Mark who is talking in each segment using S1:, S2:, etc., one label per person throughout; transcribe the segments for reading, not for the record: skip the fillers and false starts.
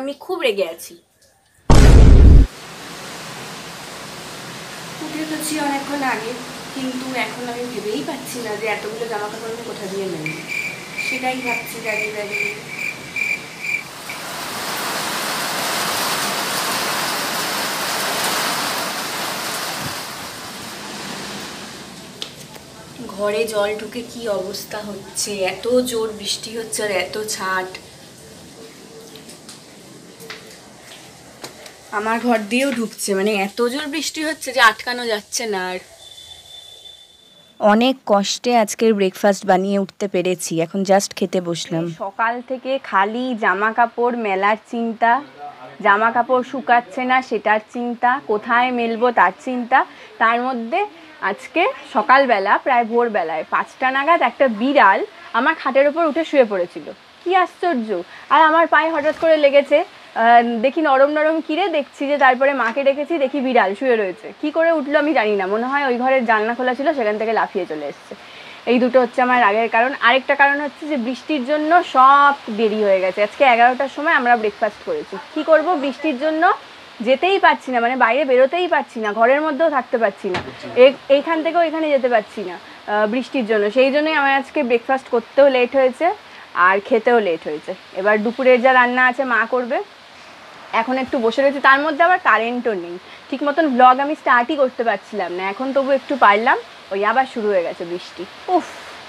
S1: আমি খুব রেগে আছি। উঠেছি অনেকক্ষণ আগে, কিন্তু এখন আমি ভেবেই পাচ্ছি না যে এতগুলো জামা কাপড় আমি কোথা দিয়ে নেব। সেটাই ভাবছি দাঁড়িয়ে দাঁড়িয়ে। ঘরে জল ঢুকে কি অবস্থা হচ্ছে, এত জোর বৃষ্টি হচ্ছে আর এত ছাট। আমার ঘর দিয়েও ঢুকছে, মানে এত জোর বৃষ্টি হচ্ছে যে আটকানো যাচ্ছে না আর। অনেক কষ্টে আজকের ব্রেকফাস্ট বানিয়ে উঠতে পেরেছি, এখন জাস্ট খেতে বসলাম। সকাল থেকে খালি জামা কাপড় মেলার চিন্তা, জামা কাপড় শুকাচ্ছে না সেটার চিন্তা, কোথায় মেলবো তার চিন্তা। তার মধ্যে আজকে সকালবেলা প্রায় ভোরবেলায় 5টা নাগাদ একটা বিড়াল আমার খাটের ওপর উঠে শুয়ে পড়েছিল। কি আশ্চর্য! আর আমার পায়ে হঠাৎ করে লেগেছে, দেখি নরম নরম কিরে, দেখছি যে তারপরে মাকে ডেকেছি, দেখি বিড়াল শুয়ে রয়েছে। কি করে উঠলো আমি জানি না, মনে হয় ওই ঘরের জানলা খোলা ছিল, সেখান থেকে লাফিয়ে চলে এসছে। এই দুটো হচ্ছে আমার রাগের কারণ। আরেকটা কারণ হচ্ছে যে বৃষ্টির জন্য সব দেরি হয়ে গেছে। আজকে 11টার সময় আমরা ব্রেকফাস্ট করেছি। কি করব, বৃষ্টির জন্য যেতেই পারছি না, মানে বাইরে বেরোতেই পারছি না, ঘরের মধ্যেও থাকতে পারছি না, এইখান থেকেও এখানে যেতে পারছি না বৃষ্টির জন্য। সেই জন্যই আমার আজকে ব্রেকফাস্ট করতেও লেট হয়েছে আর খেতেও লেট হয়েছে। এবার দুপুরের যা রান্না আছে মা করবে। এখন একটু বসে রয়েছে, তার মধ্যে আবার কারেন্টও নেই, ঠিক মতন ব্লগ আমি স্টার্টই করতে পারছিলাম না। এখন তবু একটু পারলাম, ওই আবার শুরু হয়ে গেছে বৃষ্টি। উফ,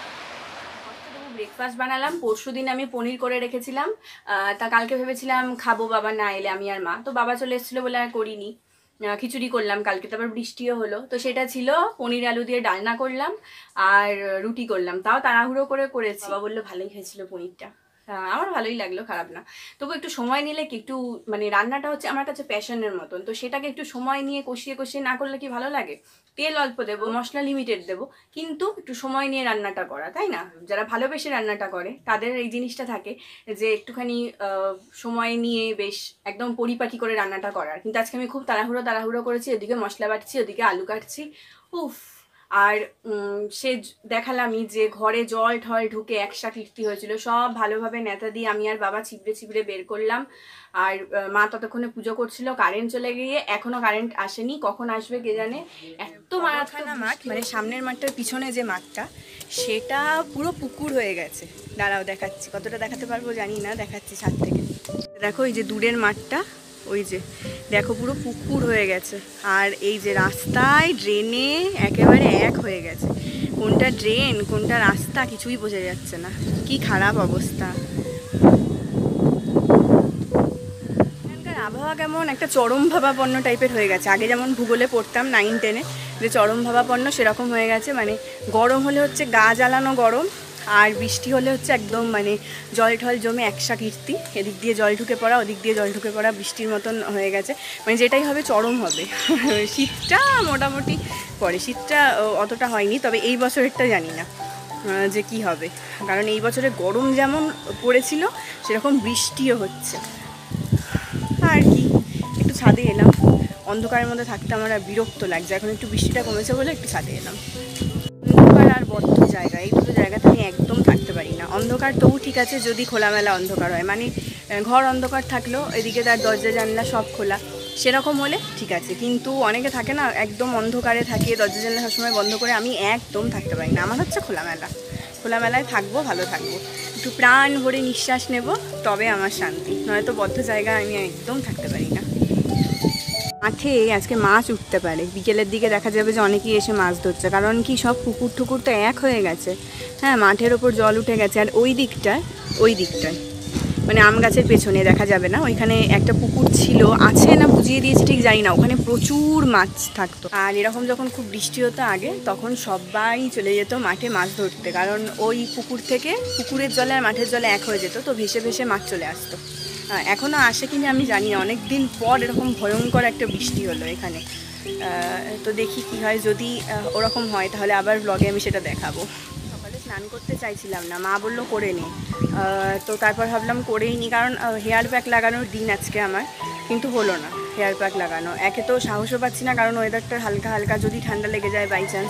S1: ব্রেকফাস্ট বানালাম। পরশুদিন আমি পনির করে রেখেছিলাম, তা কালকে ভেবেছিলাম খাবো বাবা না এলে, আমি আর মা। তো বাবা চলে এসেছিলো বলে আর করিনি। খিচুড়ি করলাম কালকে, তারপর বৃষ্টিও হলো, তো সেটা ছিল। পনির আলু দিয়ে ডালনা করলাম আর রুটি করলাম, তাও তাড়াহুড়ো করে করেছি। বাবা বললো ভালোই হয়েছিল পনিরটা। আমার ভালোই লাগলো, খারাপ না। তবু একটু সময় নিলে কি একটু, মানে রান্নাটা হচ্ছে আমার কাছে প্যাশনের মতন, তো সেটাকে একটু সময় নিয়ে কষিয়ে কষিয়ে না করলে কি ভালো লাগে? তেল অল্প দেবো, মশলা লিমিটেড দেবো, কিন্তু একটু সময় নিয়ে রান্নাটা করা, তাই না? যারা ভালোবেসে রান্নাটা করে তাদের এই জিনিসটা থাকে যে একটুখানি সময় নিয়ে বেশ একদম পরিপাটি করে রান্নাটা করার। কিন্তু আজকে আমি খুব তাড়াহুড়ো করেছি, ওদিকে মশলা বাটছি, ওদিকে আলু কাটছি। উফ! আর সে দেখালামই যে ঘরে জল ঠল ঢুকে একসা কীর্তি হয়েছিল, সব ভালোভাবে নেতা দিয়ে আমি আর বাবা চিবড়ে বের করলাম। আর মা ততক্ষণে পুজো করছিল, কারেন্ট চলে গিয়ে এখনো কারেন্ট আসেনি, কখন আসবে কে জানে। এত মারাখানা মাঠ, মানে সামনের মাঠটার পিছনে যে মাঠটা সেটা পুরো পুকুর হয়ে গেছে। দাঁড়াও দেখাচ্ছি, কতটা দেখাতে পারবো জানি না, দেখাচ্ছি ছাদ থেকে। দেখো এই যে দূরের মাঠটা, ওই যে দেখো পুরো পুকুর হয়ে গেছে। আর এই যে রাস্তায় ড্রেনে একেবারে এক হয়ে গেছে, কোনটা ড্রেন কোনটা রাস্তা কিছুই বোঝা যাচ্ছে না, কি খারাপ অবস্থা। এখানকার আবহাওয়া কেমন একটা চরম ভাবাপন্ন টাইপের হয়ে গেছে। আগে যেমন ভূগোলে পড়তাম 9-10-এ যে চরম ভাবাপন্ন, সেরকম হয়ে গেছে। মানে গরম হলে হচ্ছে গা জ্বালানো গরম, আর বৃষ্টি হলে হচ্ছে একদম মানে জল ঠল জমে একসা কীর্তি, এদিক দিয়ে জল ঢুকে পড়া ওদিক দিয়ে জল ঢুকে পড়া, বৃষ্টির মতন হয়ে গেছে। মানে যেটাই হবে চরম হবে। শীতটা মোটামুটি পরে, শীতটা অতটা হয়নি, তবে এই বছরেরটা জানি না যে কি হবে, কারণ এই বছরে গরম যেমন পড়েছিল সেরকম বৃষ্টিও হচ্ছে। আর কি, একটু ছাদে এলাম, অন্ধকারের মধ্যে থাকতে আমার আর বিরক্ত লাগছে। এখন একটু বৃষ্টিটা কমেছে বলে একটু ছাদে এলাম। অন্ধকার আর বদ্ধ জায়গা, এই দুটো জায়গাতে আমি একদম থাকতে পারি না। অন্ধকার তবু ঠিক আছে যদি খোলামেলা অন্ধকার হয়, মানে ঘর অন্ধকার থাকলেও এদিকে তার দরজা জানলা সব খোলা, সেরকম হলে ঠিক আছে। কিন্তু অনেকে থাকে না একদম অন্ধকারে থাকে, দরজা জানলা সবসময় বন্ধ করে, আমি একদম থাকতে পারি না। আমার হচ্ছে খোলামেলায় থাকবো, ভালো থাকবো, একটু প্রাণ ভরে নিঃশ্বাস নেব, তবে আমার শান্তি। নয়তো বদ্ধ জায়গায় আমি একদম থাকতে পারি না। মাঠে আজকে মাছ উঠতে পারে, বিকেলের দিকে দেখা যাবে যে অনেকেই এসে মাছ ধরছে, কারণ কি সব পুকুর টুকুর তো এক হয়ে গেছে। হ্যাঁ, মাঠের ওপর জল উঠে গেছে। আর ওই দিকটায় মানে আম গাছের পেছনে দেখা যাবে না, ওইখানে একটা পুকুর ছিল, আছে না বুঝিয়ে দিয়েছে ঠিক জানি না, ওখানে প্রচুর মাছ থাকতো। আর এরকম যখন খুব বৃষ্টি হতো আগে, তখন সবাই চলে যেত মাঠে মাছ ধরতে, কারণ ওই পুকুর থেকে পুকুরের জলে আর মাঠের জলে এক হয়ে যেত, তো ভেসে ভেসে মাছ চলে আসতো। এখনও আসে কিনা আমি জানি না, অনেক দিন পর এরকম ভয়ঙ্কর একটা বৃষ্টি হলো এখানে। তো দেখি কি হয়, যদি ওরকম হয় তাহলে আবার ব্লগে আমি সেটা দেখাবো। সকালে স্নান করতে চাইছিলাম না, মা বললো করে নে, তো তারপর ভাবলাম করেই নি, কারণ হেয়ার প্যাক লাগানোর দিন আজকে আমার, কিন্তু হলো না হেয়ার প্যাক লাগানো। একে তো সাহসও পাচ্ছি না, কারণ ওয়েদারটা হালকা হালকা, যদি ঠান্ডা লেগে যায় বাই চান্স,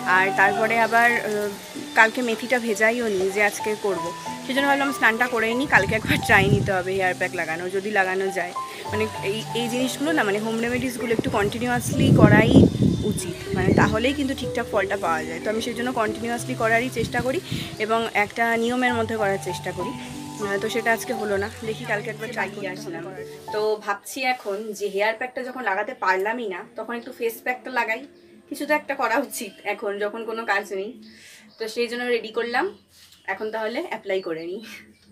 S1: আর তারপরে আবার কালকে মেথিটা ভেজাইও নি যে আজকে করব, সেই জন্য ভাবলাম স্নানটা করেই নিই, কালকে একবার ট্রাই নিতে হবে হেয়ার প্যাক লাগানো, যদি লাগানো যায়। মানে এই জিনিসগুলো না, মানে হোম রেমেডিসগুলো একটু কন্টিনিউয়াসলি করাই উচিত, মানে তাহলেই কিন্তু ঠিকঠাক ফলটা পাওয়া যায়। তো আমি সেই জন্য কন্টিনিউয়াসলি করারই চেষ্টা করি এবং একটা নিয়মের মধ্যে করার চেষ্টা করি। তো সেটা আজকে হলো না, দেখি কালকে একবার ট্রাই করে আসলাম। তো ভাবছি এখন যে হেয়ার প্যাকটা যখন লাগাতে পারলামই না, তখন একটু ফেস প্যাকটা লাগাই, কিছু তো একটা করা উচিত এখন যখন কোনো কাজ নেই। তো সেই জন্য রেডি করলাম, এখন তাহলে অ্যাপ্লাই করে নিই।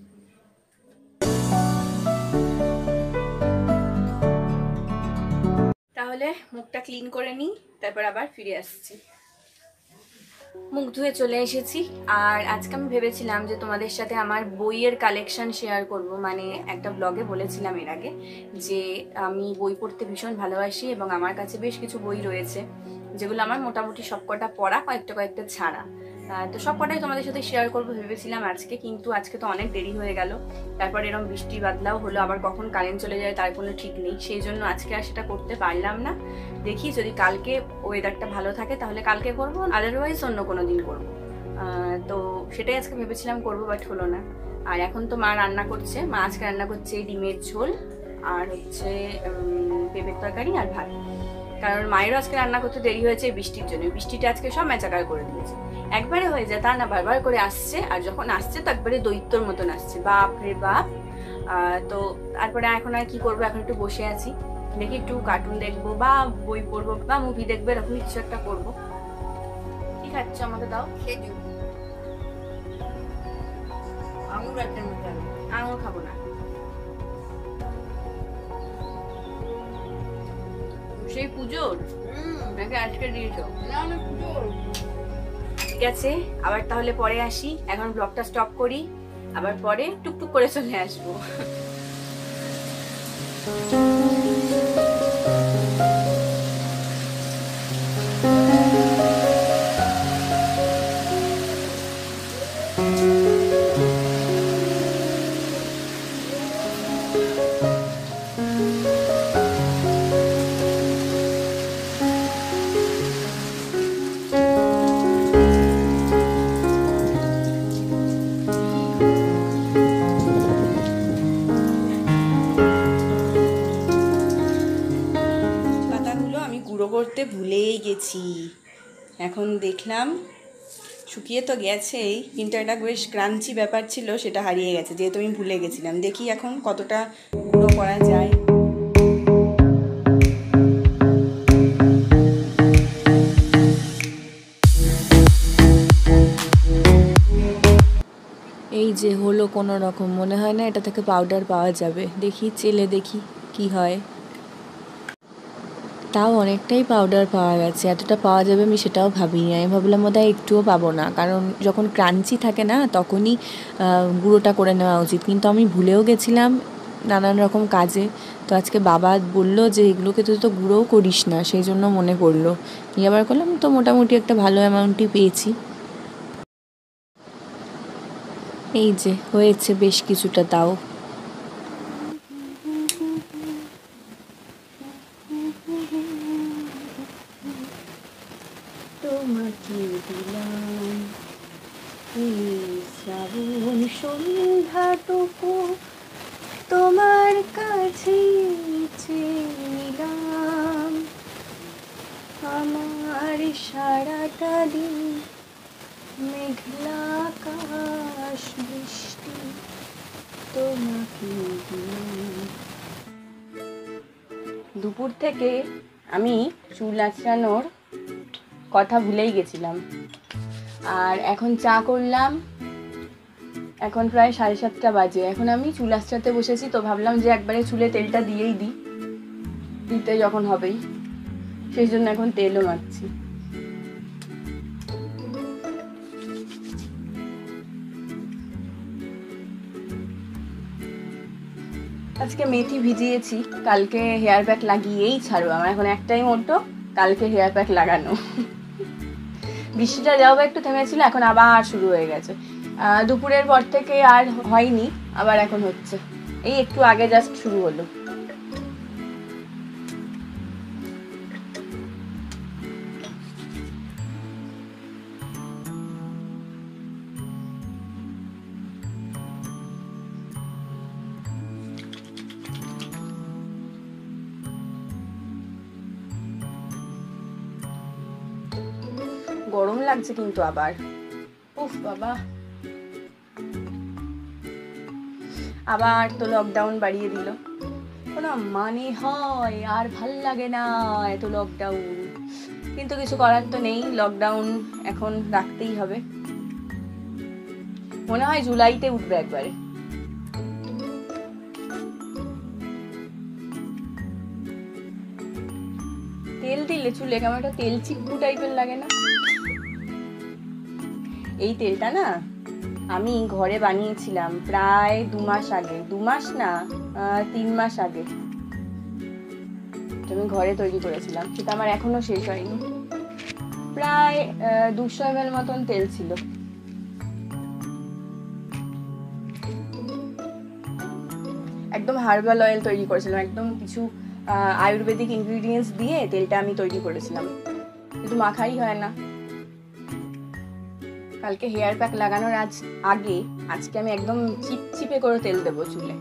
S1: তাহলে মুখটা ক্লিন করে নিই, তারপর আবার ফিরে আসছি। মুখ ধুয়ে চলে এসেছি। আর আজকে আমি ভেবেছিলাম যে তোমাদের সাথে আমার বইয়ের কালেকশন শেয়ার করব, মানে একটা ব্লগে বলেছিলাম এর আগে যে আমি বই পড়তে ভীষণ ভালোবাসি এবং আমার কাছে বেশ কিছু বই রয়েছে যেগুলো আমার মোটামুটি সবকটা পড়া, কয়েকটা ছাড়া। তো সবকটাই তোমাদের সাথে শেয়ার করবো ভেবেছিলাম আজকে, কিন্তু আজকে তো অনেক দেরি হয়ে গেল। তারপর এরকম বৃষ্টি বাদলাও হলো, আবার কখন কারেন্ট চলে যায় তার কোনো ঠিক নেই, সেই জন্য আজকে আর সেটা করতে পারলাম না। দেখি যদি কালকে ওয়েদারটা ভালো থাকে তাহলে কালকে করবো, আদারওয়াইজ অন্য কোনো দিন করবো। তো সেটাই আজকে ভেবেছিলাম করবো, বাট হলো না। আর এখন তো মা রান্না করছে, মা আজকে রান্না করছে ডিমের ঝোল আর হচ্ছে পেঁপের তরকারি আর ভাত। কারণ মায়েরও আজকে রান্না করতে দেরি হয়েছে বৃষ্টির জন্য, বৃষ্টিটা আজকে সব মেচাকার করে দিয়েছে। একবারে হয়ে যায় তা না, বারবার করে আসছে, আর যখন আসছে তো একবারে দৈত্যর মতন আসছে, বাপ রে বাপ। তো তারপরে এখন আর কি করবো, এখন একটু বসে আছি, দেখি একটু কার্টুন দেখবো বা বই পড়বো বা মুভি দেখবো, এরকম কিছু একটা করবো। কি খাচ্ছ আমাকে দাও। খেজুর, আঙুর একটা মধ্যে, আঙুর খাবো না। সেই পুজোর নাকি আজকে দিয়েছো? না না পুজোর। ঠিক আছে, আবার তাহলে পরে আসি, এখন ব্লগটা স্টপ করি, আবার পরে টুকটুক করে চলে আসবো। করতে ভুলেই গেছি, এখন দেখলাম শুকিয়ে তো গেছেই, কিন্তু একটা বেশ ক্রাঞ্চি ব্যাপার ছিল সেটা হারিয়ে গেছে, যেহেতু আমি ভুলে গেছিলাম। দেখি এখন কতটা গুঁড়ো করা যায়।
S2: এই যে হলো কোনো রকম, মনে হয় না এটা থেকে পাউডার পাওয়া যাবে, দেখি চেলে দেখি কি হয়। তাও অনেকটাই পাউডার পাওয়া গেছে, এতটা পাওয়া যাবে আমি সেটাও ভাবিনি। আমি ভাবলাম বোধহয় একটুও পাবো না, কারণ যখন ক্রাঞ্চি থাকে না তখনই গুঁড়োটা করে নেওয়া উচিত, কিন্তু আমি ভুলেও গেছিলাম নানান রকম কাজে। তো আজকে বাবা বললো যে এগুলোকে তো গুঁড়োও করিস না, সেই জন্য মনে পড়লো, নিয়ে আবার করলাম, তো মোটামুটি একটা ভালো অ্যামাউন্টই পেয়েছি। এই যে হয়েছে বেশ কিছুটা, তাও
S1: তোমাকে দিলাম শ্রাবণ সন্ধ্যাটুকু তোমার কাছে নিলাম, আমার সারাটা দিন মেঘলা আকাশ বৃষ্টি তোমাকে দিলাম। দুপুর থেকে আমি চুল আঁচড়ানোর কথা ভুলেই গেছিলাম, আর এখন চা করলাম, এখন প্রায় 7:30 বাজে, এখন আমি চুল আঁচড়াতে বসেছি। তো ভাবলাম যে একবারে চুলে তেলটা দিয়েই দিতে যখন হবেই, সেই জন্য এখন তেলও মাখছি। আজকে মেথি ভিজিয়েছি, কালকে হেয়ার প্যাক লাগিয়েই ছাড়বো। আমার এখন একটাই মোটো, কালকে হেয়ার প্যাক লাগানো। বৃষ্টিটা যাও একটু থেমেছিল, এখন আবার শুরু হয়ে গেছে। দুপুরের পর থেকে আর হয়নি, আবার এখন হচ্ছে, এই একটু আগে জাস্ট শুরু হলো। লাগছে কিন্তু আবার, উফ বাবা, আবার তো লকডাউন বাড়িয়ে দিল। কোনো মানে হয়, আর ভাল লাগে না এত লকডাউন, কিন্তু কিছু করার তো নেই, লকডাউন এখন রাখতেই হবে। মনে হয় জুলাইতে উঠবে একবারে। তেল দিলে চুলে কেমন একটা তেল চিপ্পু টাইপের লাগে না? এই তেলটা না আমি ঘরে বানিয়েছিলাম প্রায় 2 মাস আগে, 2 মাস না 3 মাস আগে আমি ঘরে তৈরি করেছিলাম, সেটা আমার এখনো শেষ হয়নি। প্রায় 200 ml মতন তেল ছিল। একদম হার্বাল অয়েল তৈরি করেছিলাম, একদম কিছু আয়ুর্বেদিক ইনগ্রিডিয়েন্টস দিয়ে তেলটা আমি তৈরি করেছিলাম, কিন্তু মাখাই হয় না। কালকে হেয়ার প্যাক লাগানোর আগে আজকে আমি একদম চিপচিপে করে তেল দেবো চুলে।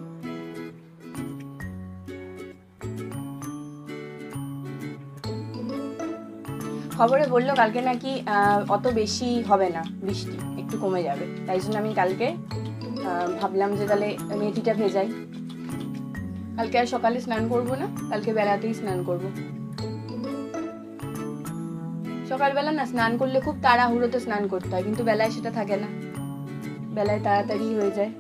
S1: খবরে বললো কালকে নাকি অত বেশি হবে না বৃষ্টি, একটু কমে যাবে, তাই জন্য আমি কালকে ভাবলাম যে তাহলে মেথিটা ভেজাই। কালকে আর সকালে স্নান করবো না, কালকে বেলাতেই স্নান করব। সকালবেলা না স্নান করলে খুব তাড়াহুড়োতে স্নান করতে হয়, কিন্তু বেলায় সেটা থাকে না, বেলায় তাড়াতাড়ি হয়ে যায়।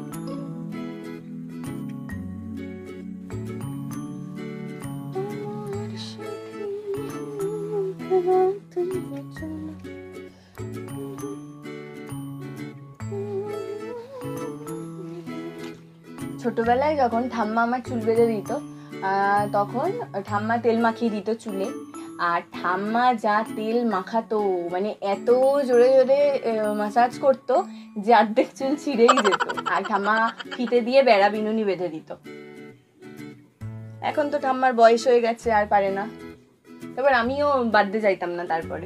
S1: ছোটবেলায় যখন ঠাম্মা আমার চুল বেঁধে দিত, তখন ঠাম্মা তেল মাখিয়ে দিত চুলে, আর ঠাম্মা যা তেল মাখাতো, মানে এত জোরে জোরে মাসাজ করতো যে অর্ধেক চুল ছিঁড়েই যেত। আর ঠাম্মা ফিতে দিয়ে বেড়া বিনুনি বেঁধে দিত। এখন তো ঠাম্মার বয়স হয়ে গেছে, আর পারে না। তারপর আমিও বাদতে যাইতাম না তারপরে।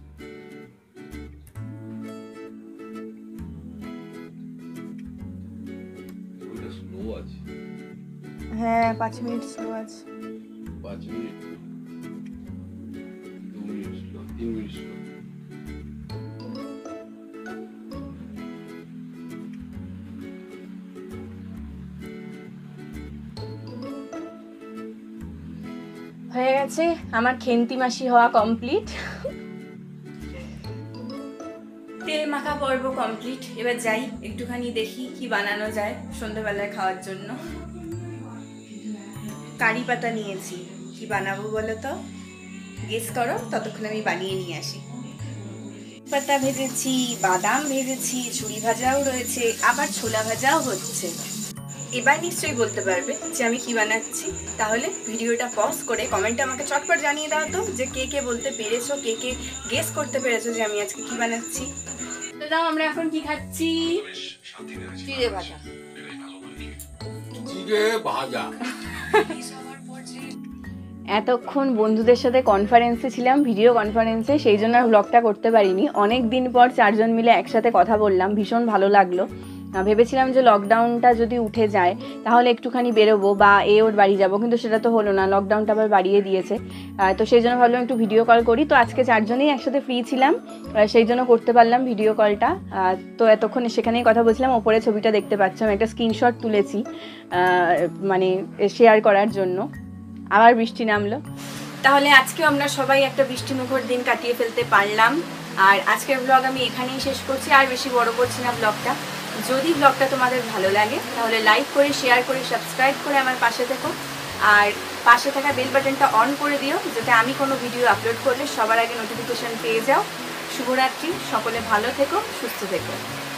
S1: হ্যাঁ 5 মিনিট স্লো আছে।
S3: 5 minute 2 minute slow 3 minute slow.
S1: হয়ে গেছে আমার খেন্তি মাসি হওয়া কমপ্লিট, তেল মাখা পর্ব কমপ্লিট। এবার যাই একটুখানি দেখি কি বানানো যায় সন্ধ্যাবেলায় খাওয়ার জন্য। কারি পাতা নিয়েছি, কি বানাবো বলো তো, গেস করো, ততক্ষণ আমি বানিয়ে নিয়ে আসি। পাতা ভেজেছি, বাদাম ভেজেছি, ঝুড়ি ভাজাও রয়েছে, আবার ছোলা ভাজাও হচ্ছে। এবার নিশ্চয়ই বলতে পারবে যে আমি কি বানাচ্ছি। তাহলে ভিডিওটা পজ করে কমেন্টে আমাকে চটপট জানিয়ে দাও তো যে কে কে বলতে পেরেছো, কে কে গেস করতে পেরেছো যে আমি আজকে কি বানাচ্ছি। দাও আমরা এখন কি খাচ্ছি? চিড়ে ভাজা।
S3: চিড়ে ভাজা।
S1: এতক্ষণ বন্ধুদের সাথে কনফারেন্সে ছিলাম, ভিডিও কনফারেন্সে, সেই জন্য আর ব্লগটা করতে পারিনি। অনেক দিন পর 4 জন মিলে একসাথে কথা বললাম, ভীষণ ভালো লাগলো। ভেবেছিলাম যে লকডাউনটা যদি উঠে যায় তাহলে একটুখানি বেরোবো বা ওর বাড়ি যাবো, কিন্তু সেটা তো হলো না, লকডাউনটা আবার বাড়িয়ে দিয়েছে। তো সেই জন্য ভাবলাম একটু ভিডিও কল করি। তো আজকে 4 জনেই একসাথে ফ্রি ছিলাম, সেই জন্য করতে পারলাম ভিডিও কলটা। তো এতক্ষণ সেখানেই কথা বলছিলাম। ওপরে ছবিটা দেখতে পাচ্ছ, আমি একটা স্ক্রিনশট তুলেছি মানে শেয়ার করার জন্য। আবার বৃষ্টি নামলো। তাহলে আজকেও আমরা সবাই একটা বৃষ্টিমুখর দিন কাটিয়ে ফেলতে পারলাম। আর আজকের ব্লগ আমি এখানেই শেষ করছি, আর বেশি বড় করছি না ব্লগটা। যদি ব্লগটা তোমাদের ভালো লাগে তাহলে লাইক করে, শেয়ার করে, সাবস্ক্রাইব করে আমার পাশে থেকো। আর পাশে থাকা বেল বাটনটা অন করে দিও, যাতে আমি কোনো ভিডিও আপলোড করলে সবার আগে নোটিফিকেশন পেয়ে যাও। শুভরাত্রি, সকলে ভালো থেকো, সুস্থ থেকো।